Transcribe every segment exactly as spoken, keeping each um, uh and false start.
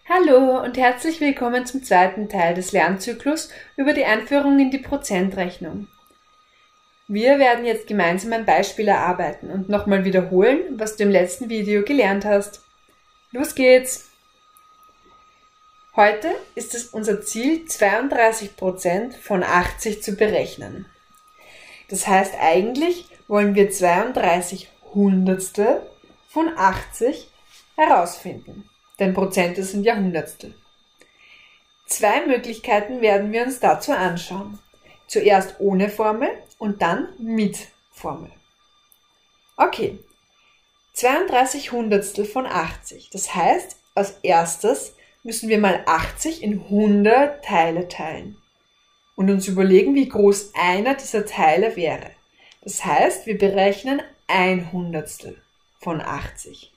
Hallo und herzlich willkommen zum zweiten Teil des Lernzyklus über die Einführung in die Prozentrechnung. Wir werden jetzt gemeinsam ein Beispiel erarbeiten und nochmal wiederholen, was du im letzten Video gelernt hast. Los geht's! Heute ist es unser Ziel, zweiunddreißig Prozent von achtzig zu berechnen. Das heißt, eigentlich wollen wir zweiunddreißig Hundertstel von achtzig herausfinden. Denn Prozente sind ja Hundertstel. Zwei Möglichkeiten werden wir uns dazu anschauen. Zuerst ohne Formel und dann mit Formel. Okay, zweiunddreißig Hundertstel von achtzig. Das heißt, als erstes müssen wir mal achtzig in hundert Teile teilen und uns überlegen, wie groß einer dieser Teile wäre. Das heißt, wir berechnen ein Hundertstel von achtzig.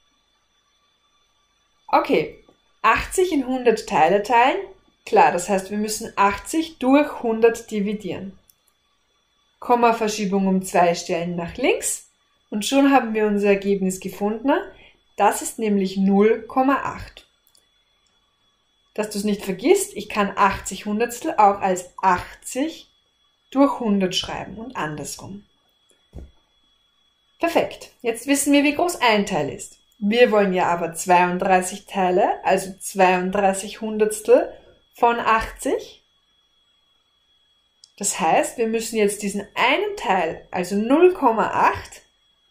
Okay, achtzig in hundert Teile teilen, klar, das heißt, wir müssen achtzig durch hundert dividieren. Kommaverschiebung um zwei Stellen nach links und schon haben wir unser Ergebnis gefunden. Das ist nämlich null Komma acht. Dass du es nicht vergisst, ich kann achtzig Hundertstel auch als achtzig durch hundert schreiben und andersrum. Perfekt, jetzt wissen wir, wie groß ein Teil ist. Wir wollen ja aber zweiunddreißig Teile, also zweiunddreißig Hundertstel von achtzig. Das heißt, wir müssen jetzt diesen einen Teil, also null Komma acht,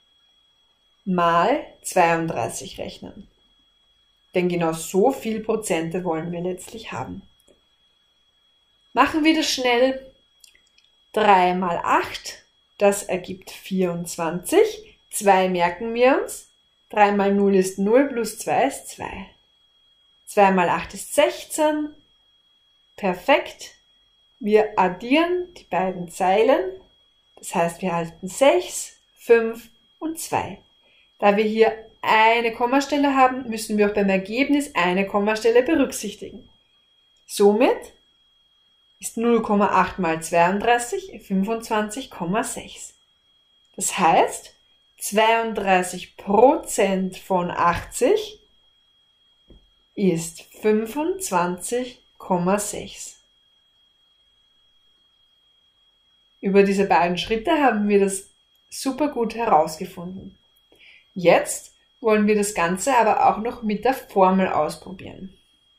mal zweiunddreißig rechnen. Denn genau so viel Prozente wollen wir letztlich haben. Machen wir das schnell. drei mal acht, das ergibt vierundzwanzig. zwei merken wir uns. drei mal null ist null, plus zwei ist zwei. zwei mal acht ist sechzehn. Perfekt. Wir addieren die beiden Zeilen. Das heißt, wir halten sechs, fünf und zwei. Da wir hier eine Kommastelle haben, müssen wir auch beim Ergebnis eine Kommastelle berücksichtigen. Somit ist null Komma acht mal zweiunddreißig fünfundzwanzig Komma sechs. Das heißt, zweiunddreißig Prozent von achtzig ist fünfundzwanzig Komma sechs. Über diese beiden Schritte haben wir das super gut herausgefunden. Jetzt wollen wir das Ganze aber auch noch mit der Formel ausprobieren.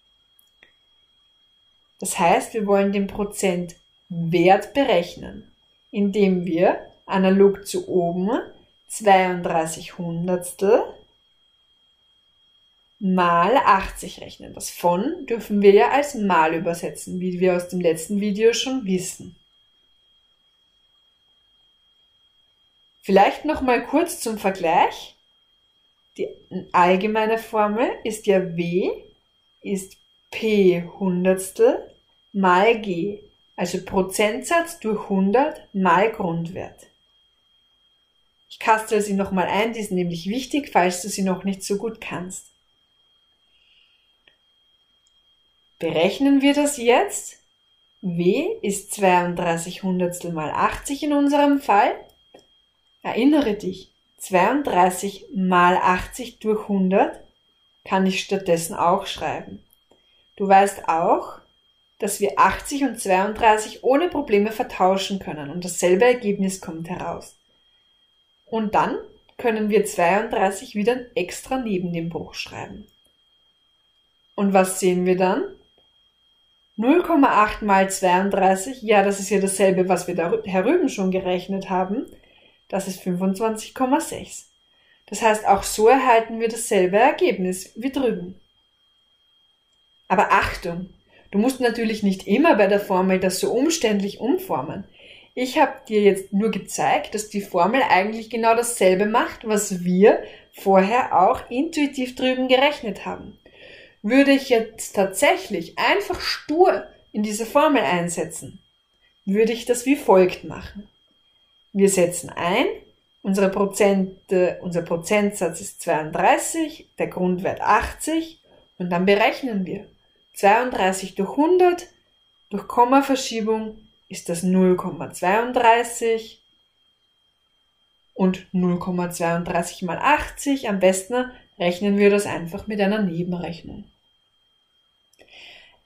Das heißt, wir wollen den Prozentwert berechnen, indem wir analog zu oben zweiunddreißig Hundertstel mal achtzig rechnen. Das von dürfen wir ja als mal übersetzen, wie wir aus dem letzten Video schon wissen. Vielleicht noch mal kurz zum Vergleich. Die allgemeine Formel ist ja W ist P Hundertstel mal G, also Prozentsatz durch hundert mal Grundwert. Ich kastere sie nochmal ein, die ist nämlich wichtig, falls du sie noch nicht so gut kannst. Berechnen wir das jetzt. W ist zweiunddreißig Hundertstel mal achtzig in unserem Fall. Erinnere dich, zweiunddreißig mal achtzig durch hundert kann ich stattdessen auch schreiben. Du weißt auch, dass wir achtzig und zweiunddreißig ohne Probleme vertauschen können und dasselbe Ergebnis kommt heraus. Und dann können wir zweiunddreißig wieder extra neben dem Bruch schreiben. Und was sehen wir dann? null Komma acht mal zweiunddreißig, ja, das ist ja dasselbe, was wir da herüben schon gerechnet haben. Das ist fünfundzwanzig Komma sechs. Das heißt, auch so erhalten wir dasselbe Ergebnis wie drüben. Aber Achtung, du musst natürlich nicht immer bei der Formel das so umständlich umformen. Ich habe dir jetzt nur gezeigt, dass die Formel eigentlich genau dasselbe macht, was wir vorher auch intuitiv drüben gerechnet haben. Würde ich jetzt tatsächlich einfach stur in diese Formel einsetzen, würde ich das wie folgt machen. Wir setzen ein, unsere Prozente, unser Prozentsatz ist zweiunddreißig, der Grundwert achtzig und dann berechnen wir. zweiunddreißig durch hundert, durch Kommaverschiebung ist das null Komma zweiunddreißig und null Komma zweiunddreißig mal achtzig. Am besten rechnen wir das einfach mit einer Nebenrechnung.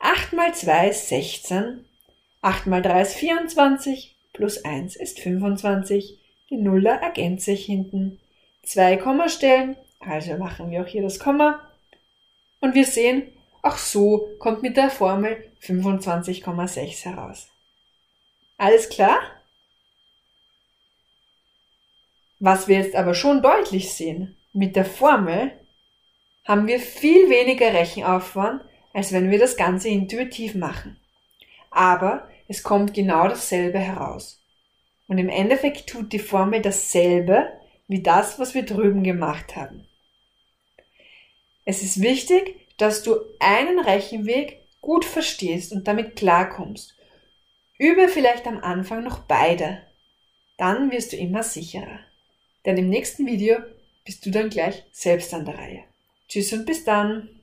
acht mal zwei ist sechzehn, acht mal drei ist vierundzwanzig, plus eins ist fünfundzwanzig. Die Nuller ergänzt sich hinten. Zwei Kommastellen, also machen wir auch hier das Komma. Und wir sehen, auch so kommt mit der Formel fünfundzwanzig Komma sechs heraus. Alles klar? Was wir jetzt aber schon deutlich sehen, mit der Formel haben wir viel weniger Rechenaufwand, als wenn wir das Ganze intuitiv machen. Aber es kommt genau dasselbe heraus. Und im Endeffekt tut die Formel dasselbe wie das, was wir drüben gemacht haben. Es ist wichtig, dass du einen Rechenweg gut verstehst und damit klarkommst. Übe vielleicht am Anfang noch beide. Dann wirst du immer sicherer. Denn im nächsten Video bist du dann gleich selbst an der Reihe. Tschüss und bis dann!